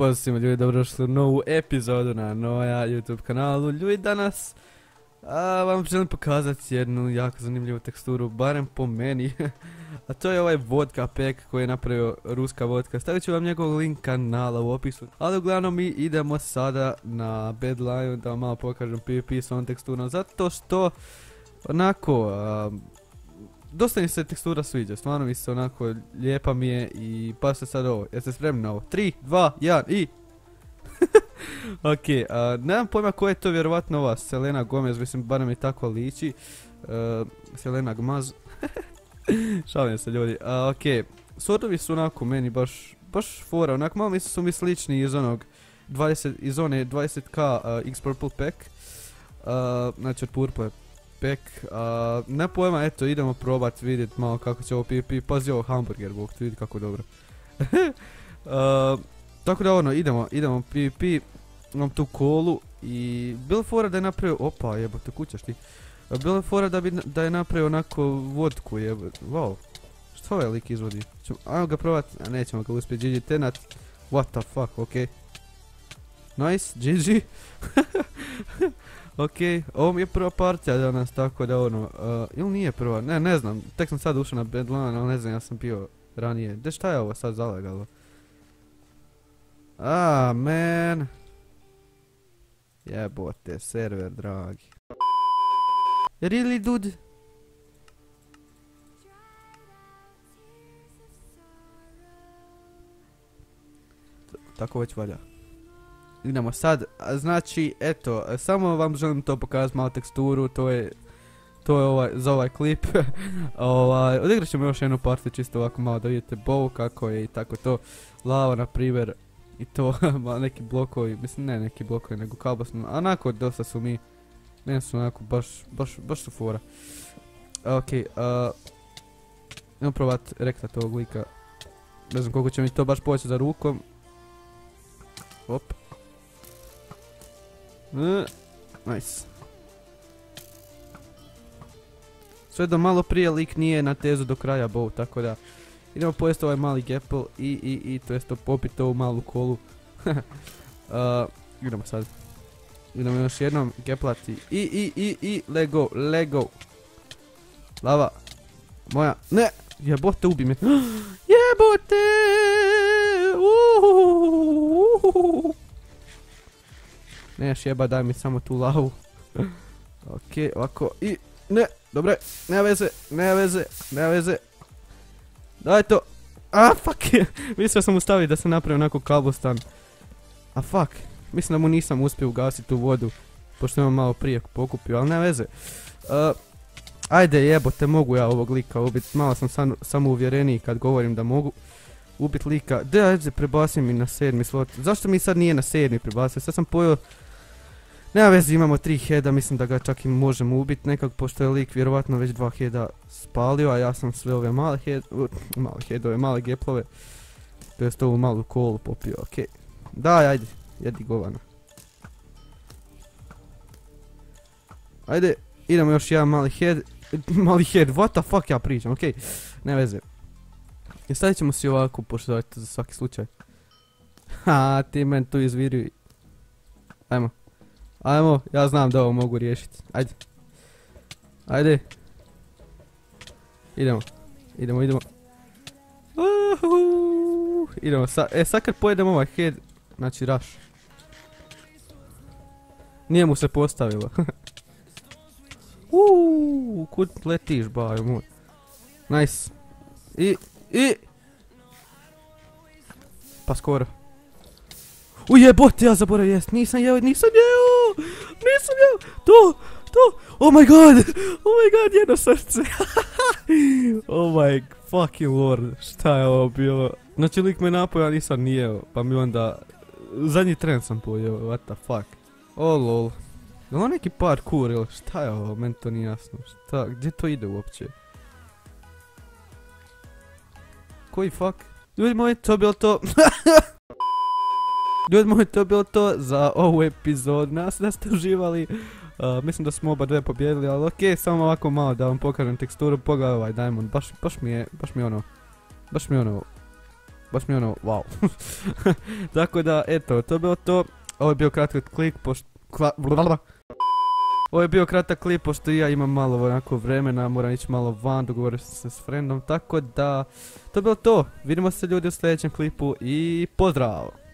Pozdrav svima ljudi, dobrodošli u novu epizodu na Noja YouTube kanalu. Ljudi, danas vam želim pokazati jednu jako zanimljivu teksturu, barem po meni. A to je ovaj vodka pack koji je napravio ruska vodka. Stavit ću vam njegov link kanala u opisu. Ali uglavnom mi idemo sada na Bad Lion da vam malo pokažem PvP s ovom teksturom. Zato što onako dosta mi se tekstura sviđa, stvarno mi se onako lijepa mi je i pa se sad ovo. Jeste spremni na ovo? 3, 2, 1 i... Ok, nemam pojma koja je to, vjerovatno ova Selena Gomez, mislim barem mi tako liči. Selena Gmaz. Šalim se ljudi. Ok, sortovi su onako meni baš fora, onako malo su mi slični iz onog 20, iz one 20k X Purple Pack. Znači od Purple Pack. Ne pojma, eto idemo probat vidjet malo kako će ovo PvP. Pazi ovo hamburger, bok, tu vidi kako dobro. Tako da ono, idemo PvP. Imam tu kolu i bilo fora da je napravio, opa jebote kućaš ti. Bilo je fora da je napravio onako vodku jebote, wow. Što ovaj lik izvodi? Ajmo ga probat, a nećemo ga uspjeti, GG tenat. What the fuck, ok. Nice, GG. Ok, ovo mi je prva partija danas, tako da ono, ili nije prva, ne znam, tek sam sad ušao na Bad Lion, ali ne znam, ja sam bio ranije. De šta je ovo sad zalagalo? Man. Jebote, server dragi. Really dude? Tako već valja. Idemo sad, znači eto, samo vam želim to pokazati, malo teksturu, to je za ovaj klip. Odigrat ćemo još jednu partiju čisto ovako malo da vidite bow kako je i tako to. Lava na primjer i to, neki blokovi, mislim ne neki blokovi nego kabosno, onako dosta su meni su onako baš su fora. Ok, idemo provat rektat ovog lika, ne znam koliko će mi to baš poći za rukom. Op. Nice. Sve do malo prije lik nije na tezu do kraja bow, tako da idemo pojesti ovaj mali gapple i to jest popiti ovu malu kolu. Idemo sad. Idemo još jednom gaplati i let go. Lava. Moja, ne, jebote ubi me. Jebote. Neš jeba, daj mi samo tu lavu. Ok, ovako i... Ne, dobre, nema veze. Daj to. Fuck. Mislio sam ustaviti da se napravi onako kabostan. Fuck. Mislim da mu nisam uspio ugasiti tu vodu. Pošto imam malo prije pokupio, ali nema veze. Ajde jebote, mogu ja ovog lika ubiti. Malo sam samo uvjereniji kad govorim da mogu ubiti lika. Ajde, prebasim mi na 7. slot. Zašto mi sad nije na 7. prebasio? Sad sam pojel... Nema veze, imamo 3 heada, mislim da ga čak i možemo ubiti nekako, pošto je lik vjerovatno već 2 heada spalio, a ja sam sve ove male headove, male geplove, to jest ovu malu kolu popio, okej. Daj, ajde, jedi govano. Ajde, idemo još jedan mali head, what the fuck ja pričam, okej, nema veze. I stavit ćemo si ovako, pošto je to za svaki slučaj. Ti men tu izviruj. Ajmo, ja znam da ovo mogu riješiti. Ajde. Idemo. Idemo, sad kad pojedem ovaj head, znači rush. Nije mu se postavilo. Kud letiš, bajo moj. Nice. Pa skoro. Jebote, ja zaboravim jest, nisam jeo, to, oh my god, jedno srce. Oh my fucking lord, šta je ovo bilo? Znači lik me napao, ja nisam ni jeo, pa mi onda, zadnji tren sam pojeo, what the fuck. Oh lol, je li ovo neki parkour ili šta je ovo, meni to nije jasno, šta, gdje to ide uopće? Koji fuck? Ljudi moji, to je bilo to. Ljudi moji, to je bilo to za ovu epizodu, nadam se da ste uživali, mislim da smo oba dve pobjedili, ali okej, samo ovako malo da vam pokažem teksturu, pogledaj ovaj diamond, baš mi je ono, baš mi je ono, wow. Tako da, eto, to je bilo to. Ovo je bio kratak klip, Ovo je bio kratak klip, pošto i ja imam malo onako vremena, moram ići malo van, dogovorio sam se s friendom, tako da, to je bilo to. Vidimo se ljudi u sljedećem klipu i pozdrav!